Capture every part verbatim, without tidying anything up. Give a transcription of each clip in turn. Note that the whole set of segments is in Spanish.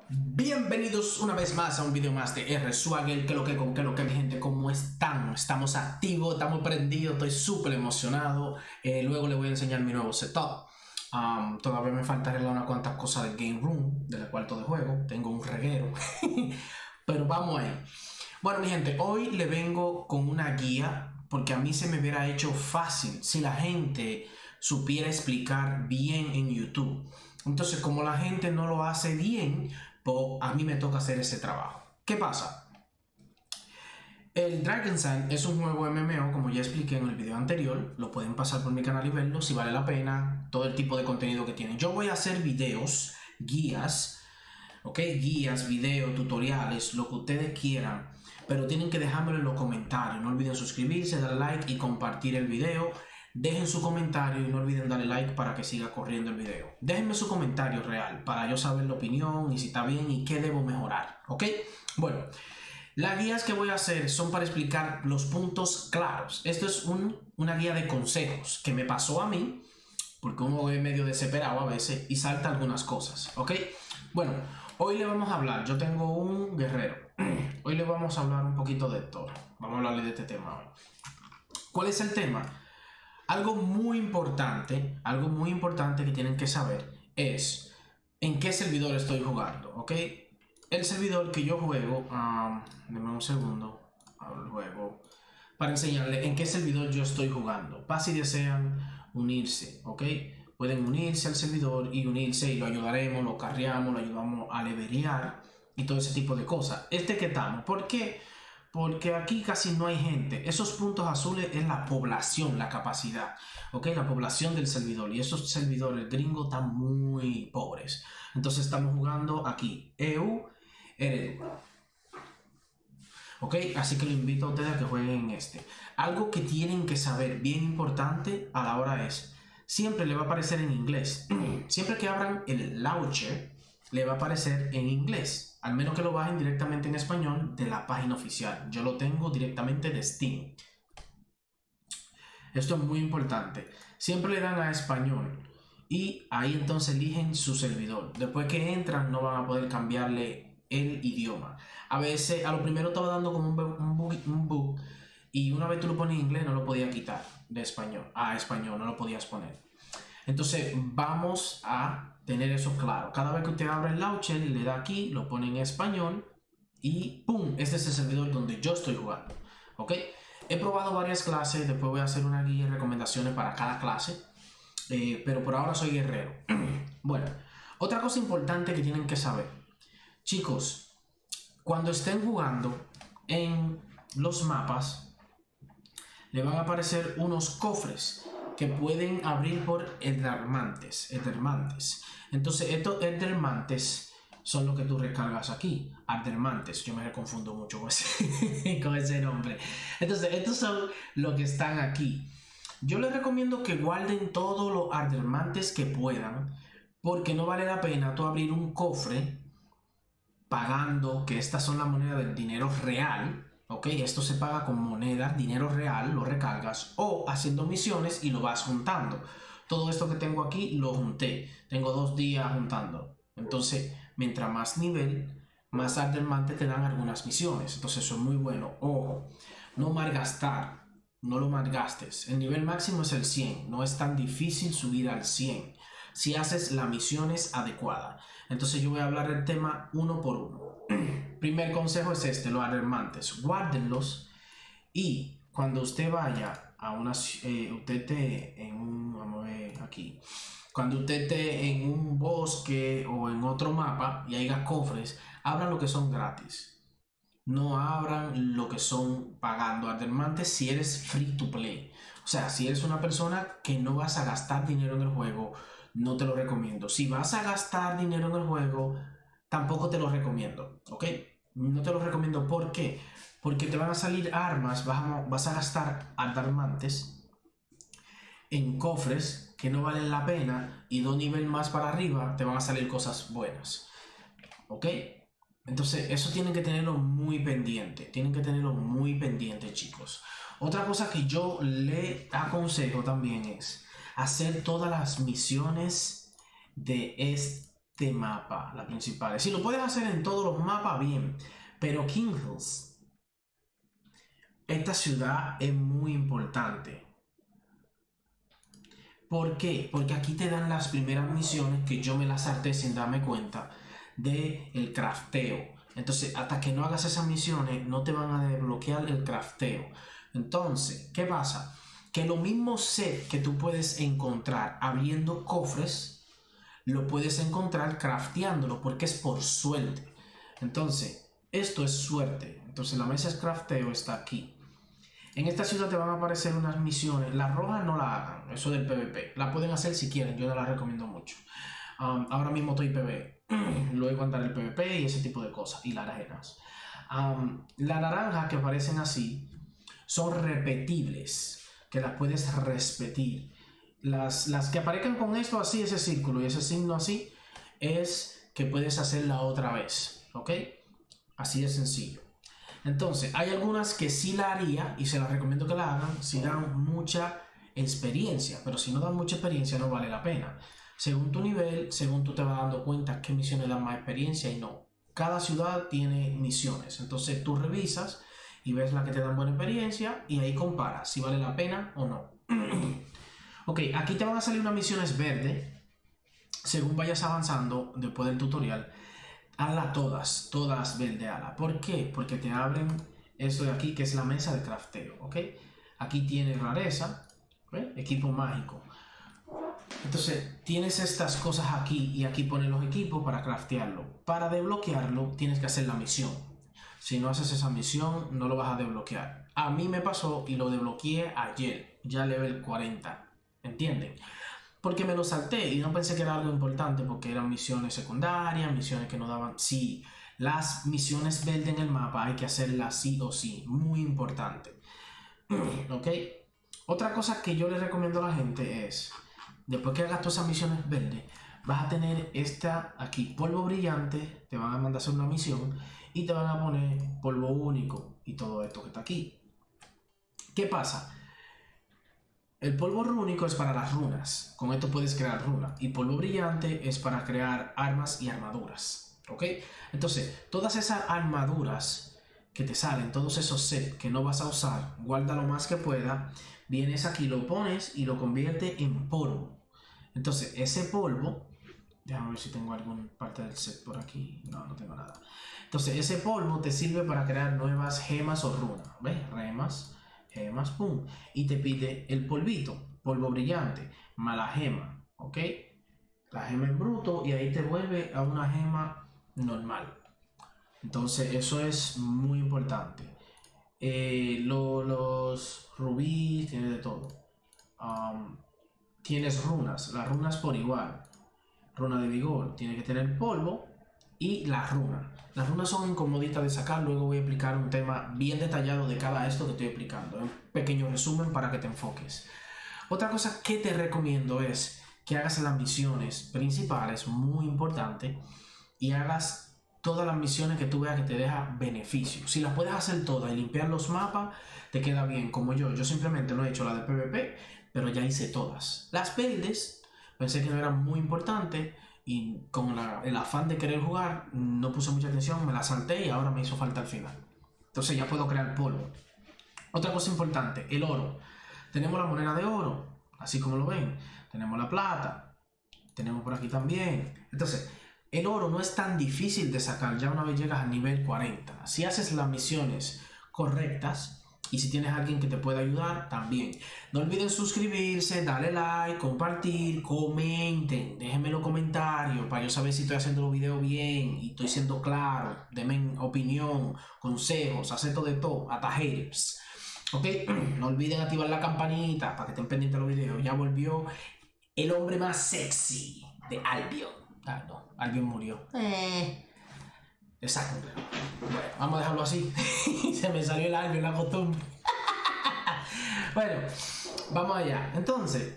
Bienvenidos una vez más a un video más de R Swagger. ¿Qué lo que con qué lo que mi gente? ¿Cómo están? Estamos activos, estamos prendidos, estoy súper emocionado. Eh, luego les voy a enseñar mi nuevo setup. Um, todavía me falta arreglar unas cuantas cosas del game room, del cuarto de juego. Tengo un reguero. Pero vamos ahí. Bueno, mi gente, hoy le vengo con una guía porque a mí se me hubiera hecho fácil si la gente supiera explicar bien en YouTube. Entonces, como la gente no lo hace bien, pues a mí me toca hacer ese trabajo. ¿Qué pasa? El Dragon Sign es un juego M M O, como ya expliqué en el video anterior. Lo pueden pasar por mi canal y verlo si vale la pena. Todo el tipo de contenido que tiene. Yo voy a hacer videos, guías, ok, guías, videos, tutoriales, lo que ustedes quieran. Pero tienen que dejármelo en los comentarios. No olviden suscribirse, darle like y compartir el video. Dejen su comentario y no olviden darle like para que siga corriendo el video. Déjenme su comentario real para yo saber la opinión y si está bien y qué debo mejorar, ¿ok? Bueno, las guías que voy a hacer son para explicar los puntos claros. Esto es un, una guía de consejos que me pasó a mí, porque uno es medio desesperado a veces y salta algunas cosas, ¿ok? Bueno, hoy le vamos a hablar, yo tengo un guerrero. Hoy le vamos a hablar un poquito de todo. Vamos a hablarle de este tema hoy. ¿Cuál es el tema? Algo muy importante, algo muy importante que tienen que saber es en qué servidor estoy jugando, ¿ok? El servidor que yo juego, um, denme un segundo, abro el juego, para enseñarles en qué servidor yo estoy jugando. Para si desean unirse, ¿ok? Pueden unirse al servidor y unirse y lo ayudaremos, lo carreamos, lo ayudamos a levelear y todo ese tipo de cosas. Este que estamos, ¿por qué? Porque aquí casi no hay gente. Esos puntos azules es la población, la capacidad, ¿ok? La población del servidor. Y esos servidores gringos están muy pobres. Entonces estamos jugando aquí, E U, Eredu. ¿Ok? Así que lo invito a ustedes a que jueguen en este. Algo que tienen que saber, bien importante a la hora es, siempre le va a aparecer en inglés. Siempre que abran el launcher, le va a aparecer en inglés. Al menos que lo bajen directamente en español de la página oficial. Yo lo tengo directamente de Steam. Esto es muy importante. Siempre le dan a español. Y ahí entonces eligen su servidor. Después que entran no van a poder cambiarle el idioma. A veces, a lo primero estaba dando como un bug, un bug, un bug y una vez tú lo pones en inglés no lo podía quitar de español. A español no lo podías poner. Entonces vamos a tener eso claro. Cada vez que usted abre el launcher y le da aquí, lo pone en español y ¡pum! Este es el servidor donde yo estoy jugando. ¿Ok? He probado varias clases, después voy a hacer una guía de recomendaciones para cada clase. Eh, pero por ahora soy guerrero. Bueno, otra cosa importante que tienen que saber. Chicos, cuando estén jugando en los mapas, le van a aparecer unos cofres que pueden abrir por Edermantes, Edermantes. Entonces estos Edermantes son los que tú recargas aquí, Edermantes. Yo me confundo mucho con ese, con ese nombre. Entonces estos son los que están aquí. Yo les recomiendo que guarden todos los Edermantes que puedan, porque no vale la pena tú abrir un cofre pagando, que estas son las monedas del dinero real. Ok, esto se paga con moneda, dinero real, lo recargas o haciendo misiones y lo vas juntando. Todo esto que tengo aquí lo junté. Tengo dos días juntando. Entonces, mientras más nivel, más Edermante te dan algunas misiones. Entonces, eso es muy bueno. Ojo, no malgastar. No lo malgastes. El nivel máximo es el cien. No es tan difícil subir al cien si haces las misiones adecuadas. Entonces, yo voy a hablar del tema uno por uno. Primer consejo es este, los Edermantes, guárdenlos y cuando usted vaya a una, eh, usted esté en un, vamos a ver aquí, cuando usted esté en un bosque o en otro mapa y haya cofres, abran lo que son gratis, no abran lo que son pagando. Edermantes si eres free to play, o sea, si eres una persona que no vas a gastar dinero en el juego, no te lo recomiendo. Si vas a gastar dinero en el juego, tampoco te lo recomiendo, ¿ok? No te lo recomiendo, ¿por qué? Porque te van a salir armas, vas a, vas a gastar Edermantes en cofres que no valen la pena y dos niveles más para arriba te van a salir cosas buenas, ¿ok? Entonces eso tienen que tenerlo muy pendiente, tienen que tenerlo muy pendiente, chicos. Otra cosa que yo le aconsejo también es hacer todas las misiones de este de mapa, las principales. Si lo puedes hacer en todos los mapas, bien. Pero King Hills, esta ciudad es muy importante. ¿Por qué? Porque aquí te dan las primeras misiones que yo me las salté sin darme cuenta de el crafteo. Entonces, hasta que no hagas esas misiones, no te van a desbloquear el crafteo. Entonces, ¿qué pasa? Que lo mismo set que tú puedes encontrar abriendo cofres, lo puedes encontrar crafteándolo, porque es por suerte. Entonces, esto es suerte. Entonces, la mesa de crafteo está aquí. En esta ciudad te van a aparecer unas misiones. Las rojas no la hagan, eso del PvP. La pueden hacer si quieren, yo no la recomiendo mucho. Um, ahora mismo estoy PvE. Luego andar el PvP y ese tipo de cosas. Y las arenas. Um, las naranjas que aparecen así son repetibles, que las puedes repetir. Las, las que aparezcan con esto así, ese círculo y ese signo así, es que puedes hacerla otra vez. ¿Ok? Así de sencillo. Entonces, hay algunas que sí la haría y se las recomiendo que la hagan si dan mucha experiencia, pero si no dan mucha experiencia no vale la pena. Según tu nivel, según tú te vas dando cuenta qué misiones dan más experiencia y no. Cada ciudad tiene misiones, entonces tú revisas y ves la que te dan buena experiencia y ahí comparas si vale la pena o no. Ok, aquí te van a salir unas misiones verdes según vayas avanzando después del tutorial. Hazla todas, todas verde ala. ¿Por qué? Porque te abren esto de aquí que es la mesa de crafteo, ¿ok? Aquí tienes rareza, ¿ve? Equipo mágico. Entonces tienes estas cosas aquí y aquí pones los equipos para craftearlo. Para desbloquearlo tienes que hacer la misión. Si no haces esa misión no lo vas a desbloquear. A mí me pasó y lo desbloqueé ayer, ya level cuarenta, ¿entienden? Porque me lo salté y no pensé que era algo importante porque eran misiones secundarias, misiones que no daban... Sí, las misiones verdes en el mapa hay que hacerlas sí o sí, muy importante. ¿Ok? Otra cosa que yo le recomiendo a la gente es, después que hagas todas esas misiones verdes, vas a tener esta aquí, polvo brillante, te van a mandar a hacer una misión y te van a poner polvo único y todo esto que está aquí. ¿Qué pasa? El polvo rúnico es para las runas, con esto puedes crear runas, y polvo brillante es para crear armas y armaduras, ¿ok? Entonces, todas esas armaduras que te salen, todos esos sets que no vas a usar, guarda lo más que pueda, vienes aquí, lo pones y lo convierte en polvo. Entonces, ese polvo, déjame ver si tengo alguna parte del set por aquí, no, no tengo nada. Entonces, ese polvo te sirve para crear nuevas gemas o runas, ¿ves? Remas. Gemas, pum, y te pide el polvito, polvo brillante, mala gema, ¿ok? La gema en bruto y ahí te vuelve a una gema normal. Entonces eso es muy importante. Eh, lo, los rubíes, tienes de todo. Um, tienes runas, las runas por igual. Runa de vigor, tiene que tener polvo y las runas. Las runas son incomoditas de sacar, luego voy a explicar un tema bien detallado de cada esto que estoy explicando. Un pequeño resumen para que te enfoques. Otra cosa que te recomiendo es que hagas las misiones principales, muy importante, y hagas todas las misiones que tú veas que te deja beneficio. Si las puedes hacer todas y limpiar los mapas, te queda bien, como yo. Yo simplemente no he hecho la de PvP, pero ya hice todas. Las verdes, pensé que no eran muy importantes, y con la, el afán de querer jugar no puse mucha atención, me la salté y ahora me hizo falta al final. Entonces ya puedo crear polvo. Otra cosa importante, el oro. Tenemos la moneda de oro, así como lo ven. Tenemos la plata, tenemos por aquí también. Entonces, el oro no es tan difícil de sacar ya una vez llegas a nivel cuarenta. Si haces las misiones correctas y si tienes a alguien que te pueda ayudar, también. No olviden suscribirse, darle like, compartir, comenten, déjenme los comentarios para yo saber si estoy haciendo los videos bien y estoy siendo claro. Denme opinión, consejos, acepto de todo, hasta haters. Ok, no olviden activar la campanita para que estén pendientes de los videos. Ya volvió el hombre más sexy de Albion. Ah, no, Albion murió. Eh. Exacto. Bueno, vamos a dejarlo así. Se me salió el Albion, la costumbre. Bueno, vamos allá. Entonces,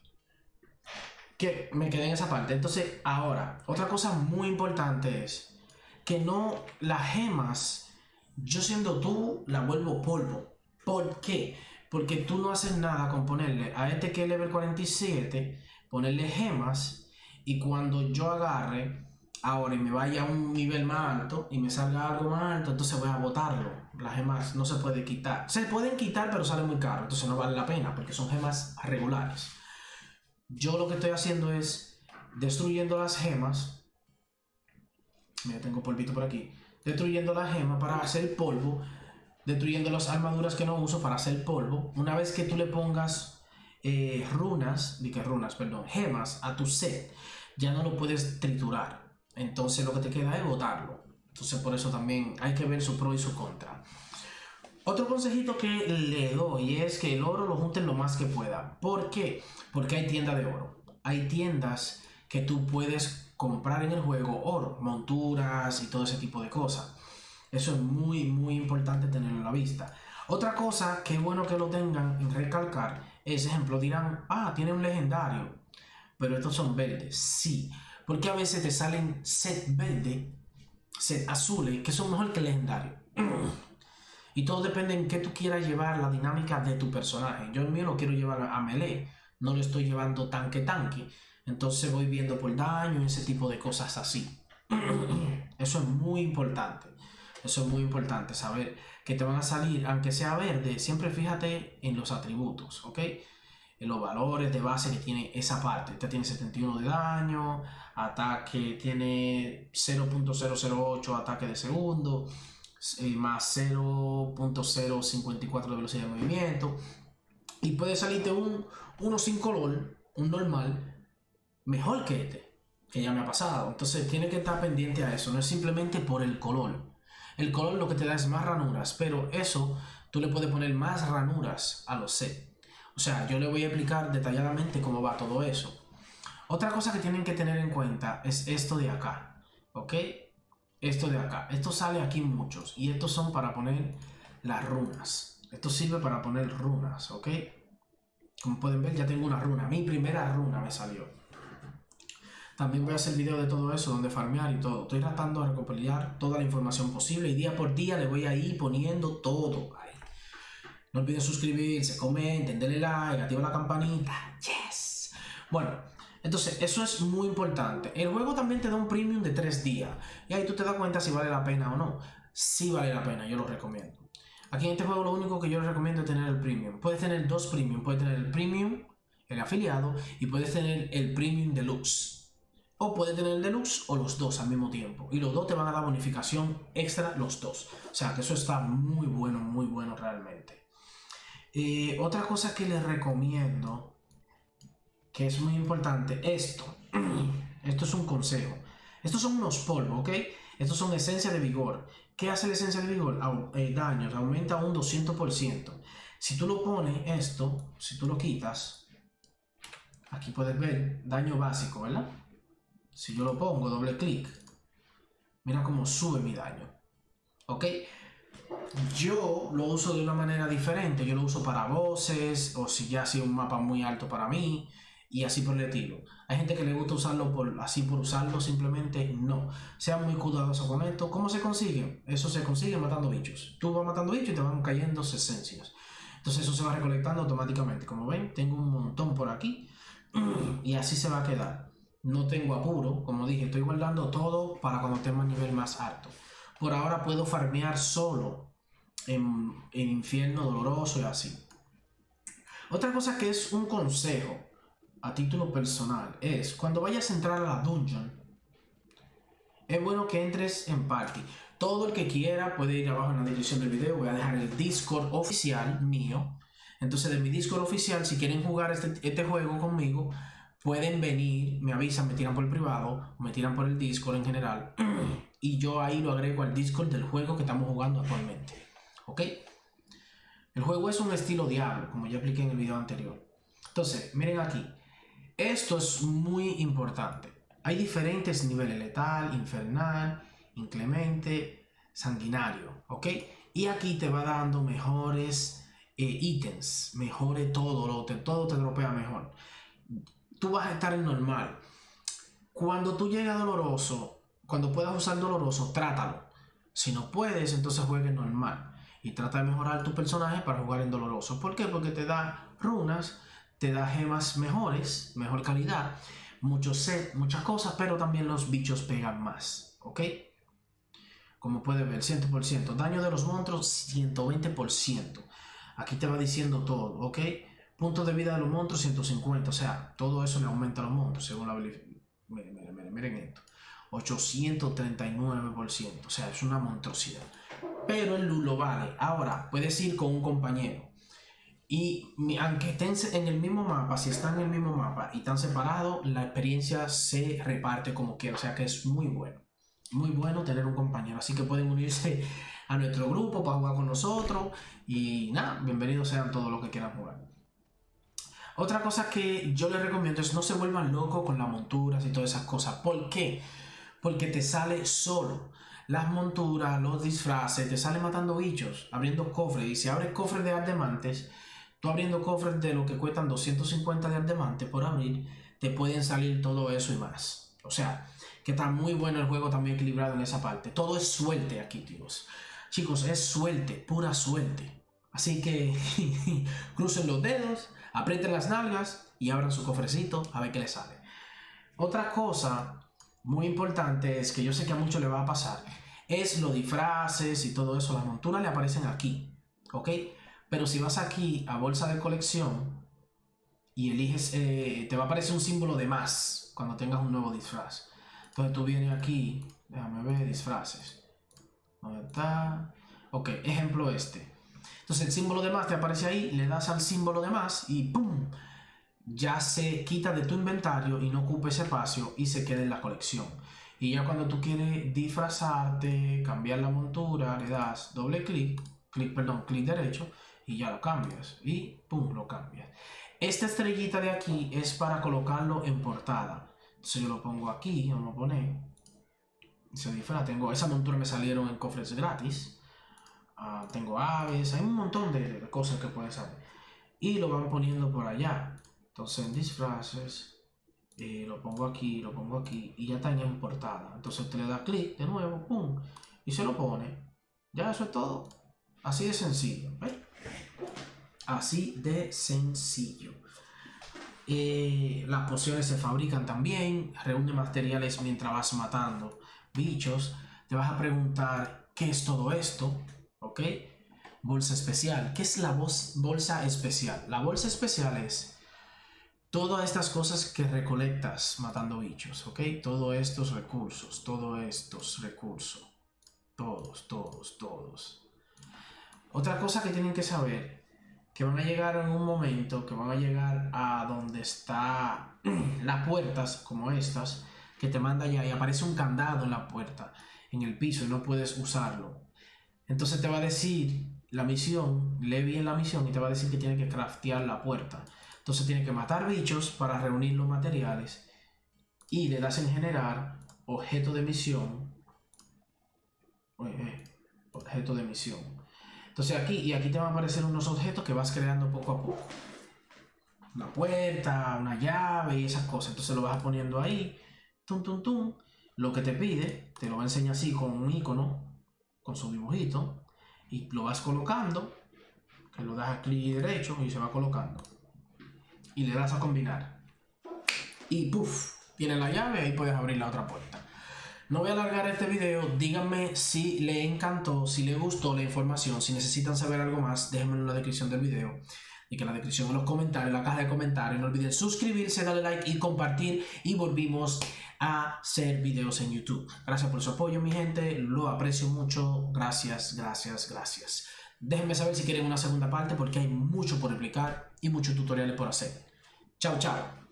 que me quedé en esa parte. Entonces, ahora, otra cosa muy importante es que no las gemas, yo siendo tú, la vuelvo polvo. ¿Por qué? Porque tú no haces nada con ponerle a este que es level cuarenta y siete, ponerle gemas y cuando yo agarre ahora y me vaya a un nivel más alto y me salga algo más alto, entonces voy a botarlo. Las gemas no se pueden quitar. Se pueden quitar, pero sale muy caro, entonces no vale la pena porque son gemas regulares. Yo lo que estoy haciendo es destruyendo las gemas. Mira, tengo polvito por aquí. Destruyendo las gemas para hacer polvo. Destruyendo las armaduras que no uso para hacer polvo. Una vez que tú le pongas eh, runas, di que runas, perdón, gemas a tu set, ya no lo puedes triturar. Entonces lo que te queda es botarlo. Entonces por eso también hay que ver su pro y su contra. Otro consejito que le doy es que el oro lo junten lo más que pueda. ¿Por qué? Porque hay tiendas de oro. Hay tiendas que tú puedes comprar en el juego oro, monturas y todo ese tipo de cosas. Eso es muy, muy importante tenerlo a la vista. Otra cosa que es bueno que lo tengan en recalcar es, ejemplo, dirán, ah, tiene un legendario, pero estos son verdes. Sí, porque a veces te salen set verde, set azules, que son mejor que el legendario. Y todo depende en qué tú quieras llevar la dinámica de tu personaje. Yo el mío lo quiero llevar a melee, no lo estoy llevando tanque-tanque. Entonces voy viendo por daño y ese tipo de cosas así. Eso es muy importante. Eso es muy importante, saber que te van a salir, aunque sea verde, siempre fíjate en los atributos, ¿ok? En los valores de base que tiene esa parte. Este tiene setenta y uno de daño, ataque tiene cero punto cero cero ocho ataque de segundo, más cero punto cero cincuenta y cuatro de velocidad de movimiento, y puede salirte un uno sin color, un normal, mejor que este, que ya me ha pasado. Entonces tiene que estar pendiente a eso, no es simplemente por el color. El color lo que te da es más ranuras, pero eso tú le puedes poner más ranuras a los sets. O sea, yo le voy a explicar detalladamente cómo va todo eso. Otra cosa que tienen que tener en cuenta es esto de acá, ¿ok? Esto de acá, esto sale aquí muchos y estos son para poner las runas. Esto sirve para poner runas, ¿ok? Como pueden ver, ya tengo una runa, mi primera runa me salió. También voy a hacer video de todo eso, donde farmear y todo. Estoy tratando de recopilar toda la información posible y día por día le voy a ir poniendo todo ahí. No olviden suscribirse, comenten, denle like, activa la campanita. Yes. Bueno, entonces eso es muy importante. El juego también te da un premium de tres días. Y ahí tú te das cuenta si vale la pena o no. Sí vale la pena, yo lo recomiendo. Aquí en este juego lo único que yo les recomiendo es tener el premium. Puedes tener dos premium. Puedes tener el premium, el afiliado, y puedes tener el premium deluxe. O puedes tener el deluxe o los dos al mismo tiempo. Y los dos te van a dar bonificación extra los dos. O sea que eso está muy bueno, muy bueno realmente. Eh, otra cosa que les recomiendo, que es muy importante, esto. Esto es un consejo. Estos son unos polvos, ¿ok? Estos son esencia de vigor. ¿Qué hace la esencia de vigor? Eh, daños, aumenta un doscientos por ciento. Si tú lo pones esto, si tú lo quitas, aquí puedes ver daño básico, ¿verdad? Si yo lo pongo, doble clic, mira cómo sube mi daño, ¿ok? Yo lo uso de una manera diferente. Yo lo uso para voces, o si ya ha sido un mapa muy alto para mí, y así por el estilo. Hay gente que le gusta usarlo por, así por usarlo simplemente. No, sean muy cuidadosos con esto. ¿Cómo se consigue? Eso se consigue matando bichos. Tú vas matando bichos y te van cayendo esencias. Entonces eso se va recolectando automáticamente. Como ven, tengo un montón por aquí y así se va a quedar. No tengo apuro, como dije, estoy guardando todo para cuando tenga un nivel más alto. Por ahora puedo farmear solo en, en infierno doloroso y así. Otra cosa que es un consejo a título personal es, cuando vayas a entrar a la dungeon, es bueno que entres en party. Todo el que quiera puede ir abajo en la descripción del video. Voy a dejar el Discord oficial mío. Entonces de mi Discord oficial, si quieren jugar este, este juego conmigo, pueden venir, me avisan, me tiran por el privado, me tiran por el Discord en general, y yo ahí lo agrego al Discord del juego que estamos jugando actualmente, ¿ok? El juego es un estilo Diablo, como ya expliqué en el video anterior. Entonces, miren aquí, esto es muy importante. Hay diferentes niveles: letal, infernal, inclemente, sanguinario, ¿ok? Y aquí te va dando mejores eh, ítems, mejore todo, lo, te, todo te dropea mejor. Tú vas a estar en normal. Cuando tú llegues a doloroso, cuando puedas usar doloroso, trátalo. Si no puedes, entonces juegue en normal. Y trata de mejorar tu personaje para jugar en doloroso. ¿Por qué? Porque te da runas, te da gemas mejores, mejor calidad, muchos sets, muchas cosas, pero también los bichos pegan más, ¿ok? Como puedes ver, cien por ciento. Daño de los monstruos, ciento veinte por ciento. Aquí te va diciendo todo, ¿ok? Punto de vida de los monstruos, ciento cincuenta. O sea, todo eso le aumenta a los monstruos según la habilidad. Miren, miren, miren, miren esto. ochocientos treinta y nueve por ciento. O sea, es una monstruosidad. Pero el Lulo vale. Ahora, puedes ir con un compañero. Y aunque estén en el mismo mapa, si están en el mismo mapa y están separados, la experiencia se reparte como quiera. O sea que es muy bueno. Muy bueno tener un compañero. Así que pueden unirse a nuestro grupo para jugar con nosotros. Y nada, bienvenidos sean todos los que quieran jugar. Otra cosa que yo les recomiendo es no se vuelvan locos con las monturas y todas esas cosas. ¿Por qué? Porque te sale solo. Las monturas, los disfraces, te sale matando bichos, abriendo cofres. Y si abres cofres de ardemantes, tú abriendo cofres de lo que cuestan doscientos cincuenta de ardemantes por abrir, te pueden salir todo eso y más. O sea, que está muy bueno el juego, también equilibrado en esa parte. Todo es suerte aquí, tíos. Chicos, es suerte, pura suerte. Así que crucen los dedos, aprieten las nalgas y abran su cofrecito a ver qué les sale. Otra cosa muy importante es que yo sé que a muchos le va a pasar, es los disfraces y todo eso. Las monturas le aparecen aquí, ¿ok? Pero si vas aquí a bolsa de colección y eliges, eh, te va a aparecer un símbolo de más cuando tengas un nuevo disfraz. Entonces tú vienes aquí, déjame ver, disfraces. ¿Dónde está? Ok, ejemplo este. Entonces el símbolo de más te aparece ahí, le das al símbolo de más y ¡pum! Ya se quita de tu inventario y no ocupa ese espacio y se queda en la colección. Y ya cuando tú quieres disfrazarte, cambiar la montura, le das doble clic, clic, perdón, clic derecho y ya lo cambias. Y ¡pum! Lo cambias. Esta estrellita de aquí es para colocarlo en portada. Entonces yo lo pongo aquí, vamos a poner. Se disfraz, tengo, esa montura me salieron en cofres gratis. Uh, tengo aves, hay un montón de, de cosas que pueden saber. Y lo van poniendo por allá. Entonces en disfraces, eh, lo pongo aquí, lo pongo aquí y ya está en portada. Entonces usted le da clic de nuevo, pum, y se lo pone. Ya eso es todo. Así de sencillo. ¿Ves? Así de sencillo. Eh, las pociones se fabrican también. Reúne materiales mientras vas matando bichos. Te vas a preguntar qué es todo esto. ¿Ok? Bolsa especial. ¿Qué es la bolsa especial? La bolsa especial es todas estas cosas que recolectas matando bichos, ¿ok? Todos estos recursos, todos estos recursos. Todos, todos, todos. Otra cosa que tienen que saber, que van a llegar en un momento, que van a llegar a donde está las puertas, como estas, que te manda ya y aparece un candado en la puerta, en el piso, y no puedes usarlo. Entonces te va a decir la misión, lee bien la misión y te va a decir que tiene que craftear la puerta. Entonces tiene que matar bichos para reunir los materiales y le das en generar objeto de misión. Eh, objeto de misión. Entonces aquí y aquí te van a aparecer unos objetos que vas creando poco a poco. Una puerta, una llave y esas cosas. Entonces lo vas poniendo ahí. Tum, tum, tum. Lo que te pide, te lo va a enseñar así con un icono, con su dibujito. Y lo vas colocando. Que lo das a clic derecho y se va colocando. Y le das a combinar. Y puff, tiene la llave y ahí puedes abrir la otra puerta. No voy a alargar este video, díganme si les encantó, si les gustó la información, si necesitan saber algo más, déjenmelo en la descripción del video. Y que en la descripción, en los comentarios, en la caja de comentarios, no olviden suscribirse, darle like y compartir. Y volvimos a hacer videos en YouTube. Gracias por su apoyo, mi gente, lo aprecio mucho. Gracias, gracias, gracias. Déjenme saber si quieren una segunda parte porque hay mucho por explicar y muchos tutoriales por hacer. Chao, chao.